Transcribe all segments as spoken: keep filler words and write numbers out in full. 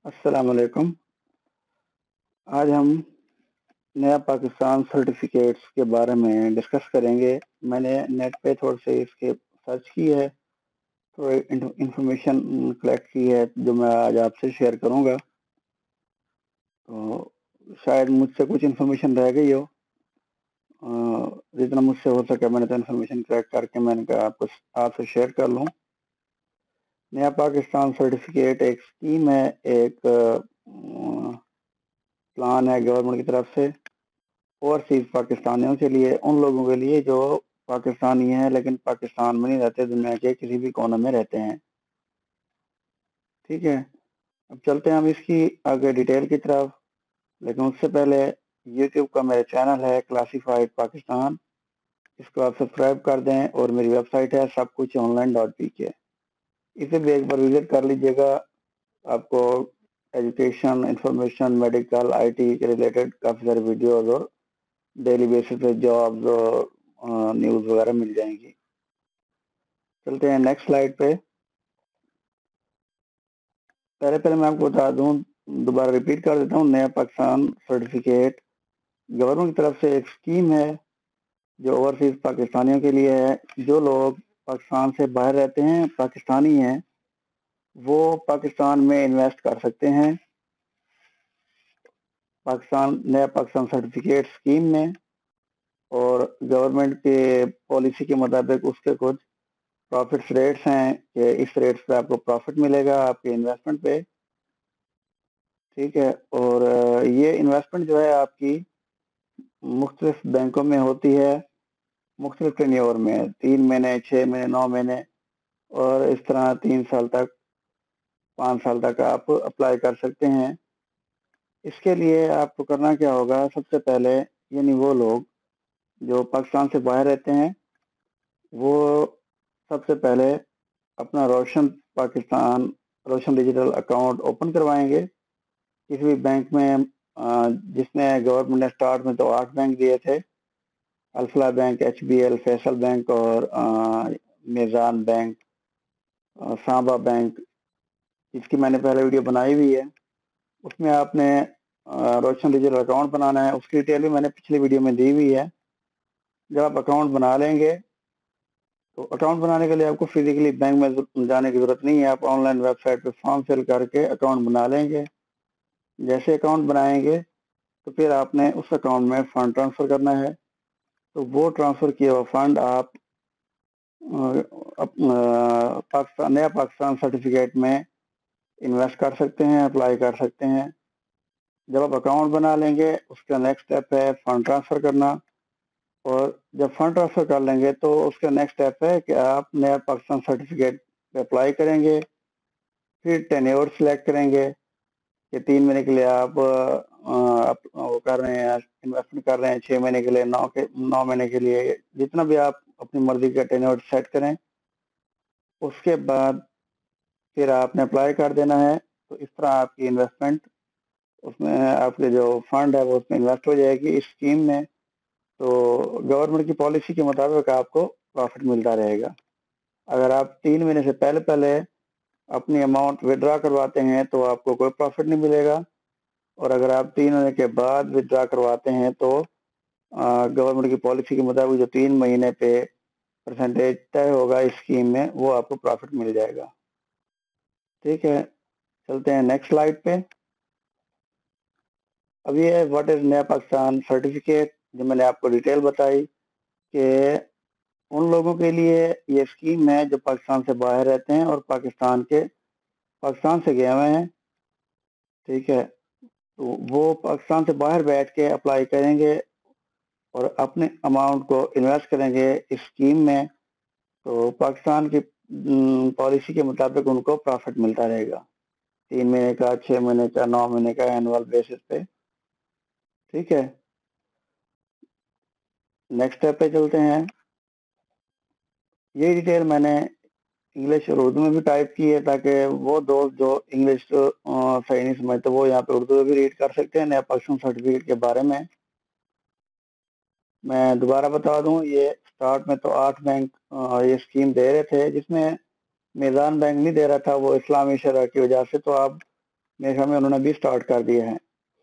अस्सलाम वालेकुम। आज हम नया पाकिस्तान सर्टिफिकेट्स के बारे में डिस्कस करेंगे। मैंने नेट पे थोड़े से इसके सर्च की है, थोड़ी इंफॉर्मेशन कलेक्ट की है जो मैं आज आपसे शेयर करूंगा। तो शायद मुझसे कुछ इंफॉर्मेशन रह गई हो, अ, जितना मुझसे हो सके मैंने तो इंफॉर्मेशन कलेक्ट करके मैंने कहा आपको आपसे शेयर कर लूं। नया पाकिस्तान सर्टिफिकेट एक स्कीम है, एक प्लान है गवर्नमेंट की तरफ से ओवरसीज पाकिस्तानियों के लिए, उन लोगों के लिए जो पाकिस्तानी हैं लेकिन पाकिस्तान में नहीं रहते, दुनिया के किसी भी कोने में रहते हैं। ठीक है, अब चलते हैं हम इसकी आगे डिटेल की तरफ। लेकिन उससे पहले यूट्यूब का मेरा चैनल है क्लासिफाइड पाकिस्तान, इसको आप सब्सक्राइब कर दें। और मेरी वेबसाइट है सब कुछ ऑनलाइन डॉट पी के, इसे भी एक बार विजिट कर लीजिएगा। आपको एजुकेशन, इंफॉर्मेशन, मेडिकल, आईटी के रिलेटेड काफ़ी सारे वीडियोज और डेली बेसिस पे जॉब्स और न्यूज़ वगैरह मिल जाएंगी। चलते हैं नेक्स्ट स्लाइड पे। पहले पहले मैं आपको बता दूं, दोबारा रिपीट कर देता हूं, नया पाकिस्तान सर्टिफिकेट गवर्नमेंट की तरफ से एक स्कीम है जो ओवरसीज पाकिस्तानियों के लिए है। जो लोग पाकिस्तान से बाहर रहते हैं, पाकिस्तानी हैं, वो पाकिस्तान में इन्वेस्ट कर सकते हैं पाकिस्तान नया पाकिस्तान सर्टिफिकेट स्कीम में। और गवर्नमेंट के पॉलिसी के मुताबिक उसके कुछ प्रॉफिट रेट्स हैं कि इस रेट्स पे आपको प्रॉफिट मिलेगा आपके इन्वेस्टमेंट पे। ठीक है, और ये इन्वेस्टमेंट जो है आपकी मुख्तलिफ बैंकों में होती है, मुख्तलिफ टेन्योर में, तीन महीने, छः महीने, नौ महीने, और इस तरह तीन साल तक, पाँच साल तक आप अप्लाई कर सकते हैं। इसके लिए आपको करना क्या होगा, सबसे पहले यानी वो लोग जो पाकिस्तान से बाहर रहते हैं वो सबसे पहले अपना Roshan Pakistan Roshan digital account open करवाएंगे किसी भी बैंक में, जिसने गवर्नमेंट ने स्टार्ट में तो आठ बैंक दिए थे, Alfalah bank, H B L, Faysal bank और मेज़ान बैंक, सांबा बैंक, जिसकी मैंने पहले वीडियो बनाई हुई है। उसमें आपने रोशन डिजिटल अकाउंट बनाना है, उसकी डिटेल भी मैंने पिछली वीडियो में दी हुई है। जब आप अकाउंट बना लेंगे तो अकाउंट बनाने के लिए आपको फिजिकली बैंक में जाने की जरूरत नहीं है, आप ऑनलाइन वेबसाइट पे फॉर्म फिल करके अकाउंट बना लेंगे। जैसे अकाउंट बनाएंगे तो फिर आपने उस अकाउंट में फंड ट्रांसफर करना है। तो वो ट्रांसफर किया हुआ फंड आप पाकिस्तान नया पाकिस्तान सर्टिफिकेट में इन्वेस्ट कर सकते हैं, अप्लाई कर सकते हैं। जब आप अकाउंट बना लेंगे उसका नेक्स्ट स्टेप है फंड ट्रांसफर करना। और जब फंड ट्रांसफर कर लेंगे तो उसका नेक्स्ट स्टेप है कि आप नया पाकिस्तान सर्टिफिकेट पे अप्लाई करेंगे। फिर टेन्योर सिलेक्ट करेंगे कि तीन महीने के लिए आप, आप वो कर रहे हैं, इन्वेस्टमेंट कर रहे हैं, छः महीने के लिए, नौ के नौ महीने के लिए, जितना भी आप अपनी मर्जी का टेन्योर सेट करें। उसके बाद फिर आपने अप्लाई कर देना है। तो इस तरह आपकी इन्वेस्टमेंट उसमें, आपके जो फंड है वो उसमें इन्वेस्ट हो जाएगी इस स्कीम में। तो गवर्नमेंट की पॉलिसी के मुताबिक आपको प्रॉफिट मिलता रहेगा। अगर आप तीन महीने से पहले पहले अपनी अमाउंट विड्रा करवाते हैं तो आपको कोई प्रॉफिट नहीं मिलेगा। और अगर आप तीन महीने के बाद विड्रा करवाते हैं तो गवर्नमेंट की पॉलिसी के मुताबिक जो तीन महीने पे परसेंटेज तय होगा इस स्कीम में, वो आपको प्रॉफिट मिल जाएगा। ठीक है, चलते हैं नेक्स्ट स्लाइड पे। अब ये है व्हाट इज नया पाकिस्तान सर्टिफिकेट, जो मैंने आपको डिटेल बताई कि उन लोगों के लिए ये स्कीम है जो पाकिस्तान से बाहर रहते हैं और पाकिस्तान के पाकिस्तान से गए हुए हैं। ठीक है, तो वो पाकिस्तान से बाहर बैठ के अप्लाई करेंगे और अपने अमाउंट को इन्वेस्ट करेंगे इस स्कीम में। तो पाकिस्तान की पॉलिसी के मुताबिक उनको प्रॉफिट मिलता रहेगा, तीन महीने का, छः महीने का, नौ महीने का, एनुअल बेसिस पे। ठीक है, नेक्स्ट स्टेप पे चलते हैं। ये डिटेल मैंने इंग्लिश और उर्दू में भी टाइप की है ताकि वो दोस्त जो इंग्लिश सही नहीं समझते वो यहाँ पे उर्दू में भी रीड कर सकते हैं नया पाकिस्तान सर्टिफिकेट के बारे में। मैं दोबारा बता दूं, ये स्टार्ट में तो आठ बैंक ये स्कीम दे रहे थे, जिसमें मेज़ान बैंक नहीं दे रहा था, वो इस्लामी शरह की वजह से। तो अब मेरे ख्याल में उन्होंने भी स्टार्ट कर दिया है।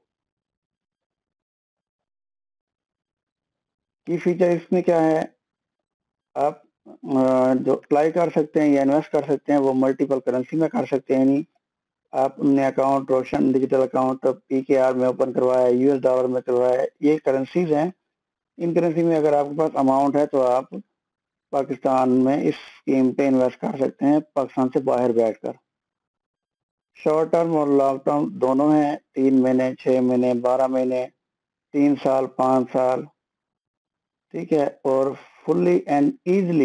की फीचर इसमें क्या है, आप जो अप्लाई कर सकते हैं या इन्वेस्ट कर सकते हैं वो मल्टीपल करेंसी में कर सकते हैं। नहीं, आपने account Roshan digital account PKR में ओपन करवाया है, यूएस डॉलर में करवाया है, ये करेंसीज हैं। इन करेंसी में अगर आपके पास अमाउंट है तो आप पाकिस्तान में इस स्कीम पे इन्वेस्ट कर सकते हैं पाकिस्तान से बाहर बैठकर। शॉर्ट टर्म और लॉन्ग टर्म दोनों हैं, तीन महीने, छह महीने, बारह महीने, तीन साल, पाँच साल, ठीक है। और फुल्ली एंड इजीली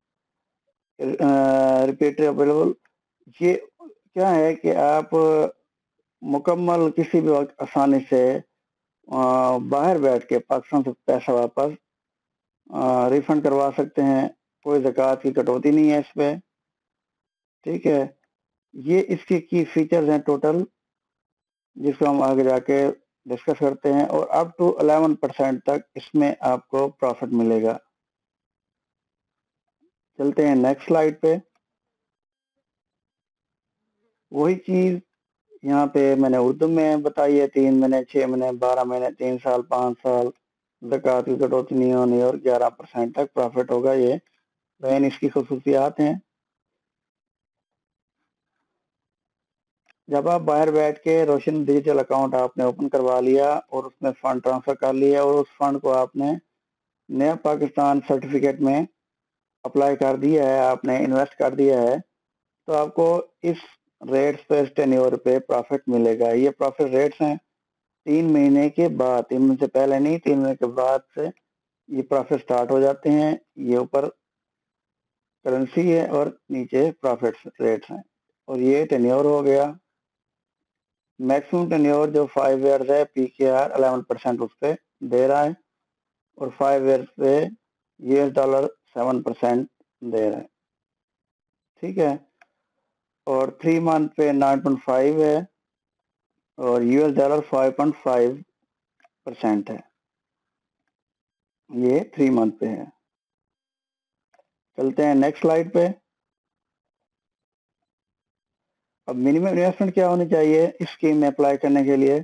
रिपीटेबल। ये क्या है कि आप मुकम्मल किसी भी वक्त आसानी से बाहर बैठ के पाकिस्तान से पैसा वापस रिफंड करवा सकते हैं। कोई ज़कात की कटौती नहीं है इस पे, ठीक है। ये इसके की फीचर्स हैं टोटल, जिसको हम आगे जाके डिस्कस करते हैं। और अप टू इलेवन परसेंट तक इसमें आपको प्रॉफिट मिलेगा। चलते हैं नेक्स्ट स्लाइड पे। वही चीज यहाँ पे मैंने उर्दू में बताई है, तीन महीने, छह महीने, बारह महीने, तीन साल, पाँच साल, ज़कात की कटौती नहीं होनी और ग्यारह परसेंट तक प्रॉफिट होगा। ये मेन इसकी खसूसियात हैं। जब आप बाहर बैठ के रोशन डिजिटल अकाउंट आपने ओपन करवा लिया और उसमें फंड ट्रांसफर कर लिया और उस फंड को आपने नया पाकिस्तान सर्टिफिकेट में अप्लाई कर दिया है, आपने इन्वेस्ट कर दिया है, तो आपको इस रेट्स पे, इस टेन्योर पे प्रॉफिट मिलेगा। ये प्रॉफिट रेट्स हैं तीन महीने के बाद, तीन महीने से पहले नहीं, तीन महीने के बाद से ये प्रॉफिट स्टार्ट हो जाते हैं। ये ऊपर करेंसी है और नीचे प्रॉफिट रेट्स हैं। और ये टेन्योर हो गया। मैक्सिमम टेन्योर जो फाइव ईयर्स है, पीकेआर इलेवन परसेंट उस पर दे रहा है और फाइव ईयर्स पे यूएस डॉलर सेवन परसेंट दे रहा है, ठीक है। और थ्री मंथ पे नाइन पॉइंट फाइव है और US dollar five point five percent है। ये थ्री मंथ पे है। चलते हैं नेक्स्ट स्लाइड पे। अब मिनिमम इन्वेस्टमेंट क्या होनी चाहिए इस स्कीम में अप्लाई करने के लिए।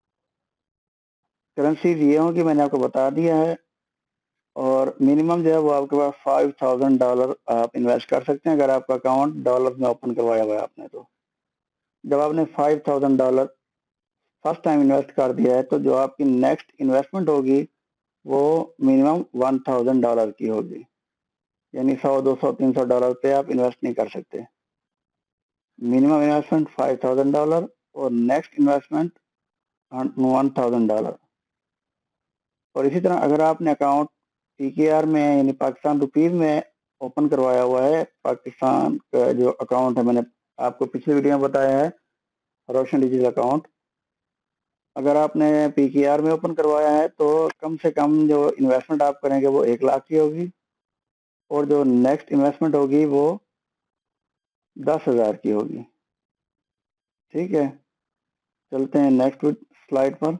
करेंसीज ये होंगी, मैंने आपको बता दिया है। और मिनिमम जो है वो आपके पास फाइव थाउजेंड डॉलर आप इन्वेस्ट कर सकते हैं अगर आपका अकाउंट डॉलर में ओपन करवाया हुआ है आपने। तो जब आपने five thousand dollar first time invest कर दिया है तो जो आपकी नेक्स्ट इन्वेस्टमेंट होगी वो मिनिमम वन थाउजेंड डॉलर की होगी। यानी सौ, दो सौ, तीन सौ डॉलर पे आप इन्वेस्ट नहीं कर सकते। Minimum investment five thousand dollar और next investment one thousand dollar. और इसी तरह अगर आपने अकाउंट पीकेआर में यानी पाकिस्तान रुपीज में ओपन करवाया हुआ है, पाकिस्तान का जो अकाउंट है, मैंने आपको पिछली वीडियो में बताया है, रोशन डिजिटल अकाउंट, अगर आपने पीकेआर में ओपन करवाया है तो कम से कम जो इन्वेस्टमेंट आप करेंगे वो एक लाख की होगी और जो नेक्स्ट इन्वेस्टमेंट होगी वो दस हजार की होगी, ठीक है। चलते हैं नेक्स्ट स्लाइड पर।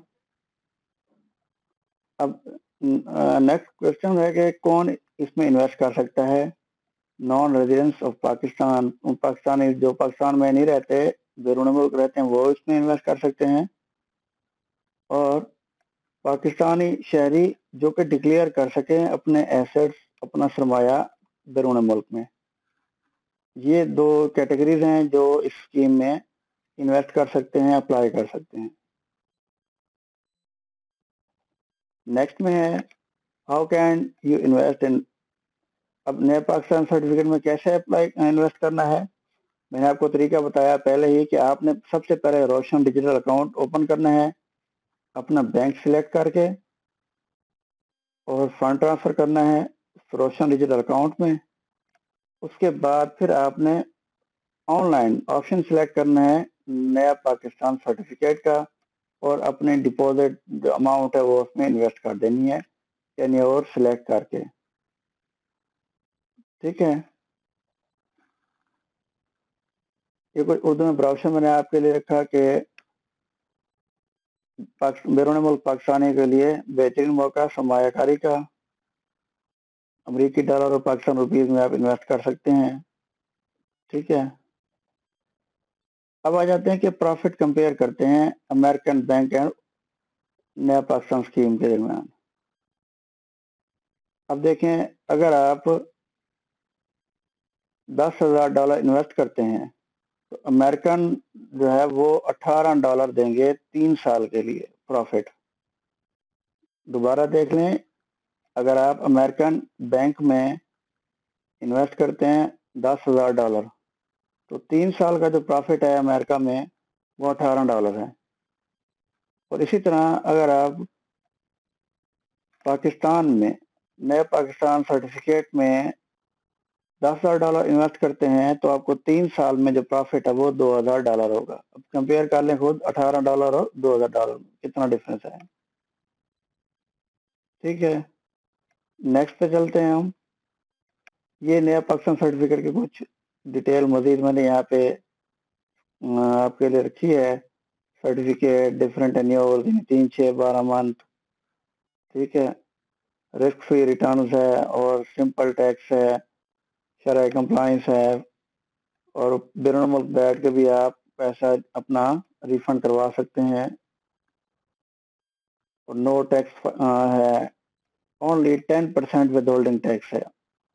अब नेक्स्ट क्वेश्चन है कि कौन इसमें इन्वेस्ट कर सकता है। Non residents of Pakistan, Pakistani जो पाकिस्तान में नहीं रहते, बैरून मुल्क रहते हैं, वो इसमें इन्वेस्ट कर सकते हैं। और पाकिस्तानी शहरी जो कि डिक्लेयर कर सके अपने एसेट्स, अपना सरमाया बैरून मुल्क में। ये दो कैटेगरीज हैं जो इस स्कीम में इन्वेस्ट कर सकते हैं, अप्लाई कर सकते हैं। नेक्स्ट में है how can you invest in. अब नए पाकिस्तान सर्टिफिकेट में कैसे अप्लाई इन्वेस्ट करना है, मैंने आपको तरीका बताया पहले ही कि आपने सबसे पहले रोशन डिजिटल अकाउंट ओपन करना है अपना बैंक सिलेक्ट करके और फंड ट्रांसफर करना है रोशन डिजिटल अकाउंट में। उसके बाद फिर आपने ऑनलाइन ऑप्शन सिलेक्ट करना है नया पाकिस्तान सर्टिफिकेट का और अपने डिपॉजिट जो अमाउंट है वो उसमें इन्वेस्ट कर देनी है, यानी और सिलेक्ट करके, ठीक है। ये कुछ उर्दू में ब्राउशर मैंने आपके लिए रखा कि बैरून मुल्क पाकिस्तानी के लिए बेहतरीन मौका सरमायाकारी का। अमरीकी डॉलर और पाकिस्तान रुपीज में आप इन्वेस्ट कर सकते हैं, ठीक है। अब आ जाते हैं कि प्रॉफिट कंपेयर करते हैं अमेरिकन बैंक एंड नया पाकिस्तान स्कीम के दरमियान। अब देखें, अगर आप दस हजार डॉलर इन्वेस्ट करते हैं तो अमेरिकन जो है वो अठारह डॉलर देंगे तीन साल के लिए प्रॉफिट। दोबारा देख लें, अगर आप अमेरिकन बैंक में इन्वेस्ट करते हैं दस हजार डॉलर तो तीन साल का जो प्रॉफिट है अमेरिका में वो अठारह डॉलर है। और इसी तरह अगर आप पाकिस्तान में नए पाकिस्तान सर्टिफिकेट में दस हजार डॉलर इन्वेस्ट करते हैं तो आपको तीन साल में जो प्रॉफिट है वो दो हजार डॉलर होगा। अब कंपेयर कर लें खुद, अठारह डॉलर और दो हजार डॉलर कितना डिफरेंस है। ठीक है, नेक्स्ट पे चलते हैं हम। ये नया पाकिस्तान सर्टिफिकेट की कुछ डिटेल मजीद मैंने यहाँ पे आपके लिए रखी है। सर्टिफिकेट, डिफरेंट एन्योर, तीन छः बारह मंथ, ठीक है, रिस्क फ्री रिटर्न है और सिंपल टैक्स है, शरह कंप्लाइंस है, और बिना मुल्क बैठ के भी आप पैसा अपना रिफंड करवा सकते हैं। और नो टैक्स है, only ten percent withholding tax है।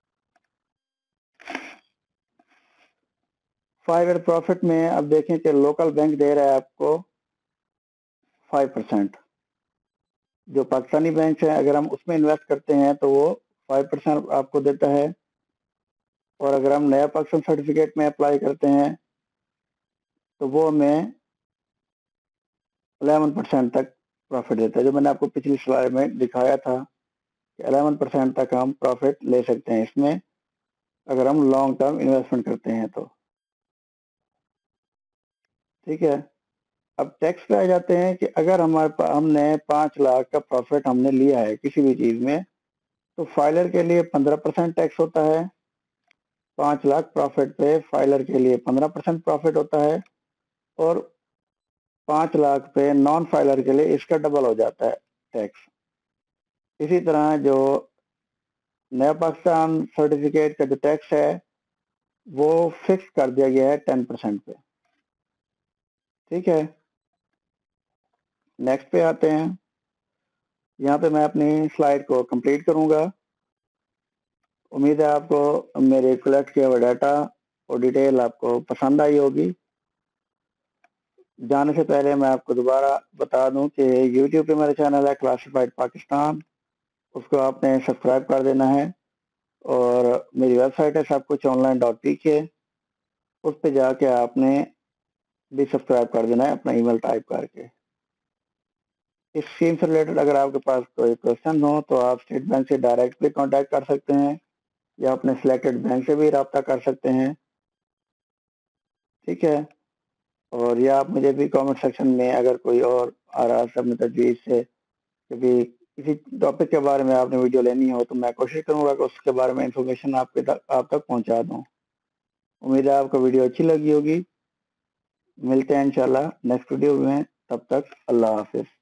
फाइव ईयर प्रॉफिट में अब देखें कि लोकल बैंक दे रहा है आपको फाइव परसेंट। जो पाकिस्तानी बैंक है अगर हम उसमें इन्वेस्ट करते हैं तो वो फाइव परसेंट आपको देता है, और अगर हम नया पाकिस्तान सर्टिफिकेट में अप्लाई करते हैं तो वो हमें इलेवन परसेंट तक प्रॉफिट देता है। जो मैंने आपको पिछली स्लाइड में दिखाया था कि इलेवन परसेंट तक हम प्रॉफिट ले सकते हैं इसमें अगर हम लॉन्ग टर्म इन्वेस्टमेंट करते हैं तो। ठीक है, अब टैक्स पे आ जाते हैं कि अगर हमारे पास हमने पाँच लाख का प्रॉफिट हमने लिया है किसी भी चीज में तो फाइलर के लिए पंद्रह परसेंट टैक्स होता है। पाँच लाख प्रॉफिट पे फाइलर के लिए पंद्रह परसेंट प्रॉफिट होता है, और पाँच लाख पे नॉन फाइलर के लिए इसका डबल हो जाता है टैक्स। इसी तरह जो नया पाकिस्तान सर्टिफिकेट का जो टैक्स है वो फिक्स कर दिया गया है टेन परसेंट पे। ठीक है, नेक्स्ट पे आते हैं। यहाँ पे मैं अपनी स्लाइड को कंप्लीट करूंगा। उम्मीद है आपको मेरे कलेक्ट किया हुआ डाटा और डिटेल आपको पसंद आई होगी। जाने से पहले मैं आपको दोबारा बता दूं कि यूट्यूब पे मेरा चैनल है क्लासिफाइड पाकिस्तान, उसको आपने सब्सक्राइब कर देना है। और मेरी वेबसाइट है सब कुछ ऑनलाइन डॉट पी के, उस पर जाके आपने भी सब्सक्राइब कर देना है अपना ईमेल टाइप करके। इस स्कीम से रिलेटेड अगर आपके पास कोई क्वेश्चन हो तो आप स्टेट बैंक से डायरेक्टली कांटेक्ट कर सकते हैं या अपने सिलेक्टेड बैंक से भी रब्ता कर सकते हैं। ठीक है, और या आप मुझे भी कमेंट सेक्शन में अगर कोई और आ रहा है अपनी तजवीज़ से कभी किसी टॉपिक के बारे में आपने वीडियो लेनी हो तो मैं कोशिश करूंगा कि उसके बारे में इंफॉर्मेशन आपके तक आप तक पहुंचा दूं। उम्मीद है आपको वीडियो अच्छी लगी होगी। मिलते हैं इंशाल्लाह नेक्स्ट वीडियो में, तब तक अल्लाह हाफिज।